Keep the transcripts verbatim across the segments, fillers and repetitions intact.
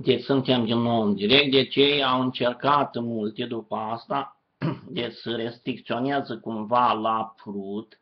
Deci suntem din nou în direct, deci ei au încercat multe după asta, deci să restricționează cumva la Prut,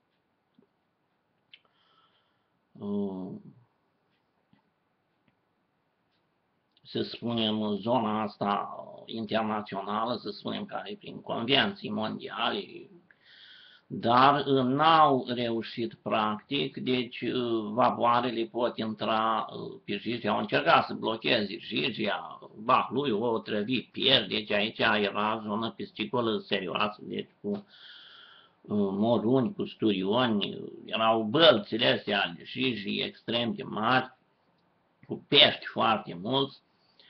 să spunem, zona asta internațională, să spunem, care prin convenții mondiale, dar n-au reușit practic, deci vapoarele pot intra pe Jijia, au încercat să blocheze Jijia, Bahlui, o trăvi pierd, deci aici era zonă piscicolă serioasă, deci cu moruni, cu sturioni, erau bălțile astea ale Jijii extrem de mari, cu pești foarte mulți.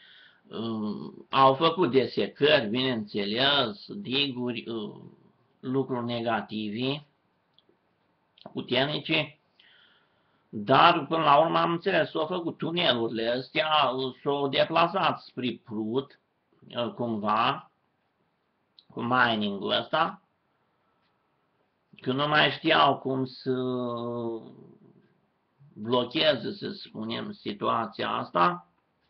Au făcut desecări, bineînțeles, diguri, lucruri negative, puternice, dar până la urmă am înțeles, s-au făcut tunelurile astea, s-au deplasat spre Prut, cumva, cu mining-ul ăsta, că nu mai știau cum să blocheze, să spunem, situația asta.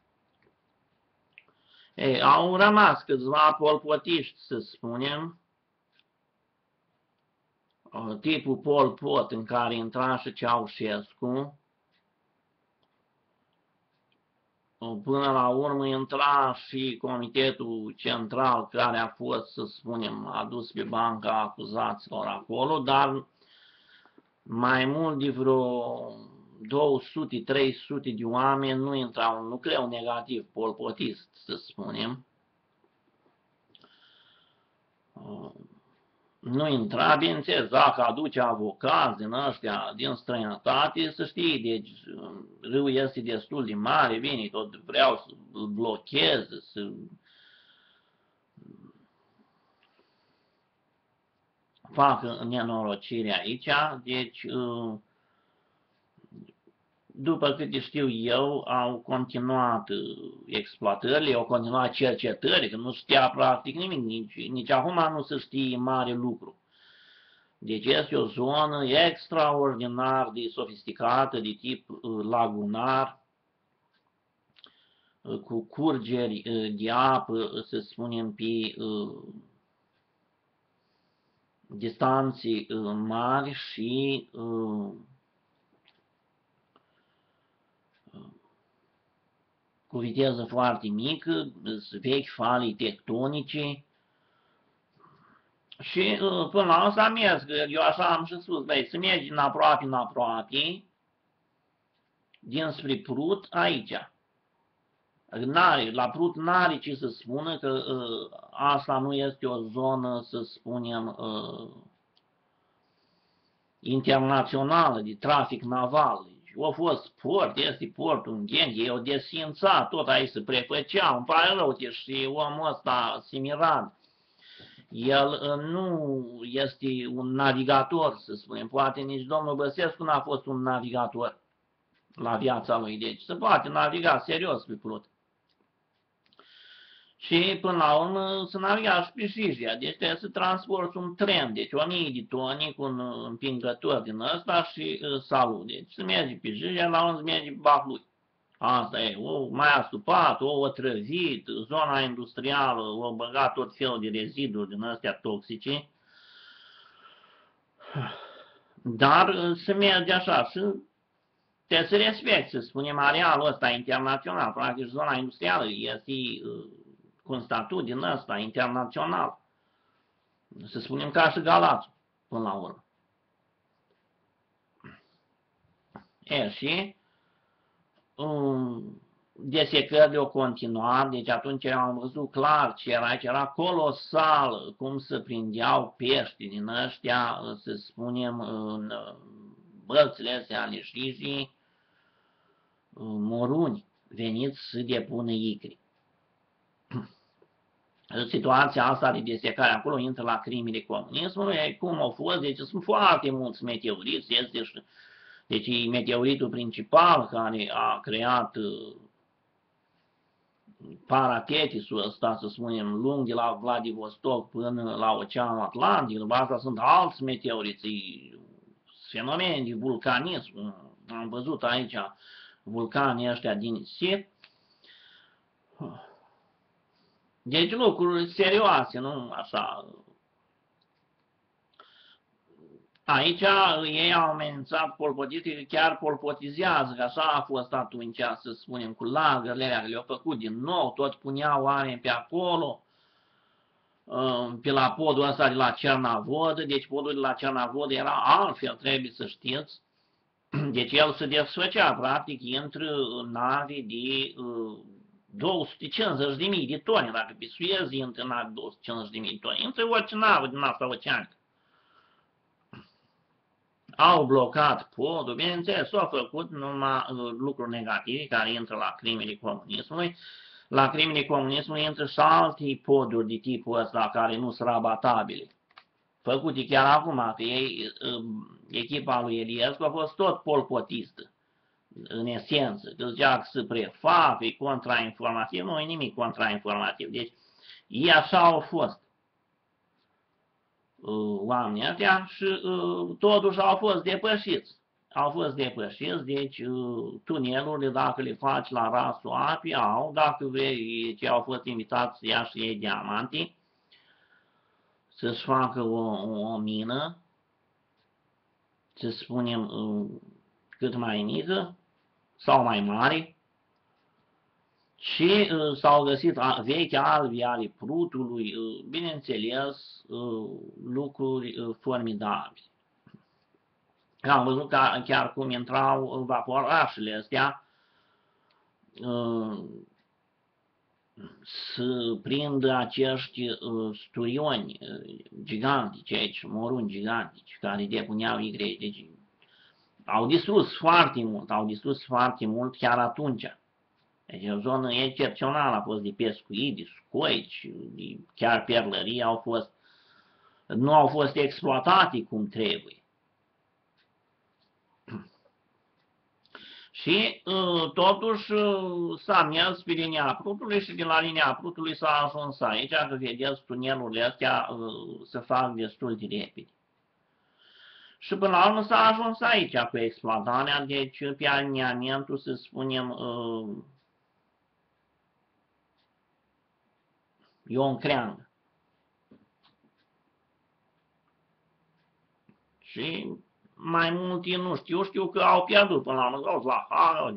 Ei, au rămas câțiva polpotiști, să spunem, tipul Pol Pot în care intra și Ceaușescu. Până la urmă intra și Comitetul Central care a fost, să spunem, adus pe banca acuzaților acolo, dar mai mult de vreo două sute trei sute de oameni nu intrau în nucleu negativ polpotist, să spunem. Nu intra, bineînțeles, dacă aduce avocați din ăștia, din străinătate, să știi, deci râul este destul de mare, vine, tot vreau să blocheze, să facă nenorocire aici, deci după câte știu eu, au continuat exploatările, au continuat cercetările, că nu știa practic nimic, nici, nici acum nu se știe mare lucru. Deci este o zonă extraordinar de sofisticată, de tip lagunar, cu curgeri de apă, să spunem, pe distanțe mari și cu viteză foarte mică, vechi falii tectonice. Și până la asta am mers, că eu așa am și spus, băi, să mergi în aproape, în aproape, dinspre Prut, aici. La Prut n-are ce să spună că uh, asta nu este o zonă, să spunem, uh, internațională de trafic naval. A fost port, este portul în Ghencea, e o desfințat, tot aici se prefăcea, îmi pare rău, și omul ăsta, Simirad, el nu este un navigator, să spunem, poate nici domnul Băsescu n-a fost un navigator la viața lui, deci se poate naviga serios pe Prut. Și până la urmă se naviga și pe Jijia, deci trebuie să transporti un tren, deci o mie de toni cu un împingător din ăsta și salut. Deci se merge pe Jijia, la urmă se merge pe Bahlui. Asta e, o mai astupat, o otrăvit, zona industrială, o băgat tot felul de reziduri din astea toxice. Dar se merge așa și trebuie să respecti, să spunem, arealul ăsta internațional. Practic zona industrială este cu un statut din ăsta internațional. Să spunem ca și Galați, până la urmă. E, și um, desecările au continuat, deci atunci am văzut clar ce era aici, era colosal cum se prindeau pești din ăștia, să spunem, în bălțile astea ale Jijii, moruni veniți să depună icri. Situația asta de desecare acolo intră la crimile comunismului, cum au fost, deci sunt foarte mulți meteoriți, este, deci e meteoritul principal care a creat Paratetisul ăsta, să spunem, lung de la Vladivostok până la Oceanul Atlantic, după asta sunt alți meteoriți, fenomene de vulcanism, am văzut aici vulcanii ăștia din Sip. Deci lucruri serioase, nu așa. Aici ei au amenințat polpotiții că chiar polpotizează, că așa a fost atunci, să spunem, cu lagările alea, le-au făcut din nou, toți puneau oameni pe acolo, pe la podul ăsta de la Cernavodă, deci podul de la Cernavodă era altfel, trebuie să știți. Deci el se desfăcea, practic, între nave de două sute cincizeci de mii de tone, dacă pisuiezi, între nave două sute cincizeci de mii de tone, între orice navă din asta oceanică. Au blocat podul, bineînțeles, s-au făcut numai lucruri negative care intră la crimele comunismului. La crimele comunismului intră și alte poduri de tipul ăsta care nu sunt rabatabile. Făcute chiar acum, că ei, echipa lui Eliescu a fost tot polpotistă, în esență, că zicea că se prefac, e contrainformativ, nu e nimic contrainformativ. Deci, ei așa au fost oamenii ăștia și totuși au fost depășiți. Au fost depășiți, deci tunelurile, dacă le faci la rasul apii, au, dacă vrei, ce au fost invitați să ia și ei diamantii, să-și facă o, o mină, să spunem, cât mai mică sau mai mare, și uh, s-au găsit vechi albi ale Prutului, uh, bineînțeles, uh, lucruri uh, formidabile. Am văzut că chiar cum intrau vaporașele astea uh, să prindă acești uh, sturioni uh, gigantici aici, moruni gigantici, care depuneau igreji. Deci au distrus foarte mult, au distrus foarte mult chiar atunci. Deci o zonă excepțională a fost de pescuit, de scoici, de chiar perlării au fost, nu au fost exploatate cum trebuie. Și totuși s-a mers pe linia Prutului și de la linia Prutului s-a ajuns aici, că vedeți tunelurile astea se fac destul de repede. Și până la urmă s-a ajuns aici cu exploatarea, deci pe aliniamentul, să spunem, Ion Creangă. Și mai mulți nu știu, știu că au pierdut până la urmă, la Haga,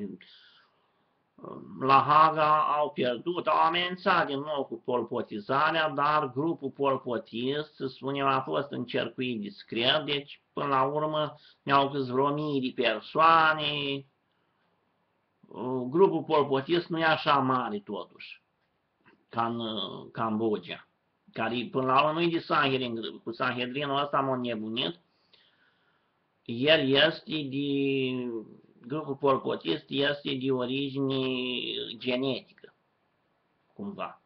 la Haga au pierdut, au amenințat din nou cu polpotizarea, dar grupul polpotist, să spunem, a fost încercuit discret, deci până la urmă ne-au câți vreo mii de persoane. Grupul polpotist nu e așa mare totuși, ca în Cambodgia, care până la urmă nu e de Sanhedrin, cu Sanhedrinul ăsta m-a nebunit. El este de, grupul polpotist este de origine genetică, cumva.